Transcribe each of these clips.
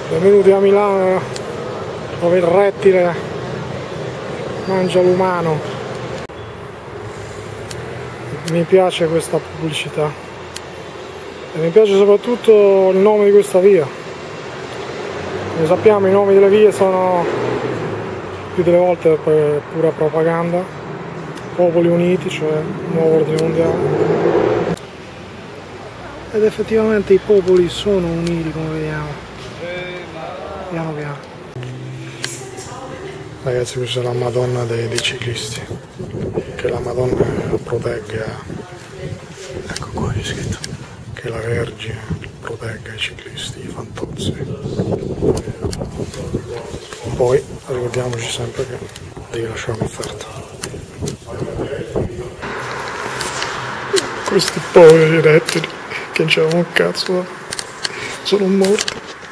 Benvenuti a Milano, dove il rettile mangia l'umano. Mi piace questa pubblicità e mi piace soprattutto il nome di questa via. Come sappiamo, i nomi delle vie sono più delle volte pura propaganda. Popoli uniti, cioè nuovo ordine mondiale, ed effettivamente i popoli sono uniti, come vediamo piano piano. Ragazzi, questa è la Madonna dei ciclisti, che la Madonna protegga, ecco qua è scritto, che la Vergine protegga i ciclisti, i fantozzi. Poi ricordiamoci sempre che devi lasciare un'offerta. Questi poveri rettili che non c'erano un cazzo, sono morti.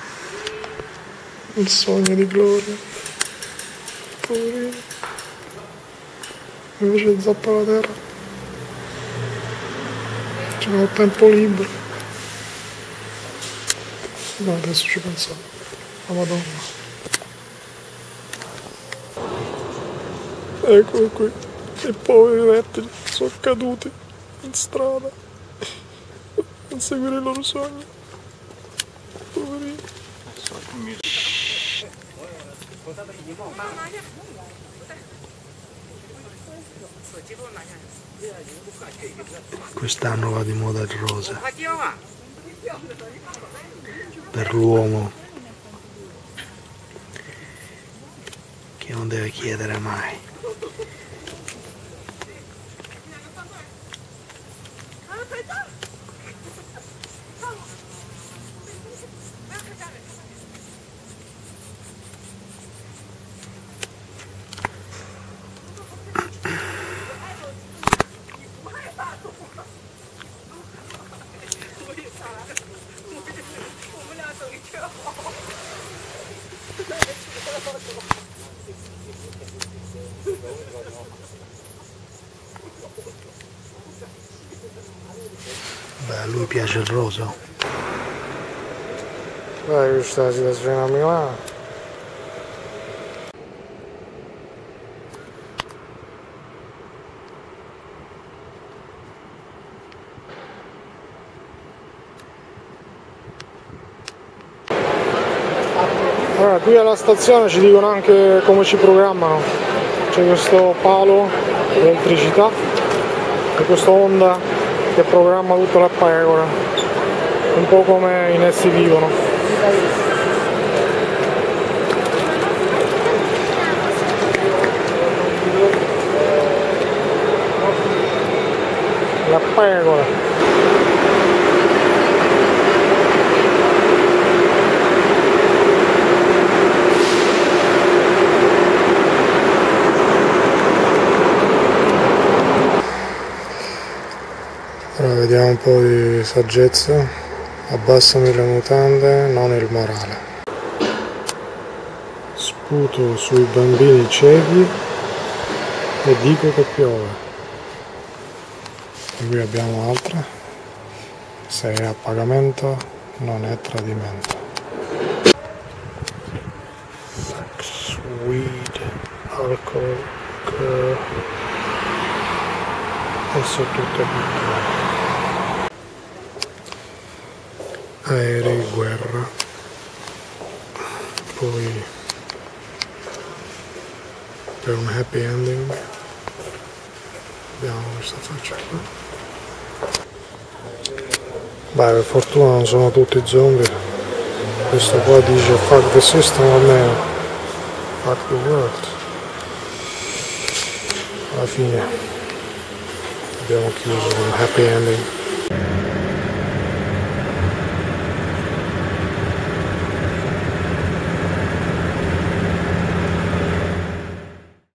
Il sogno di gloria, poverino, invece di zappare la terra, c'è tempo libero. No, adesso ci pensavo, la Madonna. Eccolo qui, i poveri rettili sono caduti in strada a seguire i loro sogni, poverini. Quest'anno va di moda il rosa per l'uomo che non deve chiedere mai. Beh, a lui piace il rosa. Dai, questa situazione a Milano. Allora, qui alla stazione ci dicono anche come ci programmano. C'è questo palo di elettricità e questo Honda che programma tutta la pecora, un po' come in Essi Vivono. La pecora. Allora, vediamo un po' di saggezza. Abbassami le mutande, non il morale. Sputo sui bambini ciechi e dico che piove. E qui abbiamo altre. Se è a pagamento non è tradimento. Sex, weed, alcol, girl. Adesso tutto è tutto. Aerei, guerra, poi per un happy ending abbiamo questa faccia qua. Beh, per fortuna non sono tutti zombie. Questo qua dice fuck the system, almeno fuck the world. Alla fine abbiamo chiuso con un happy ending.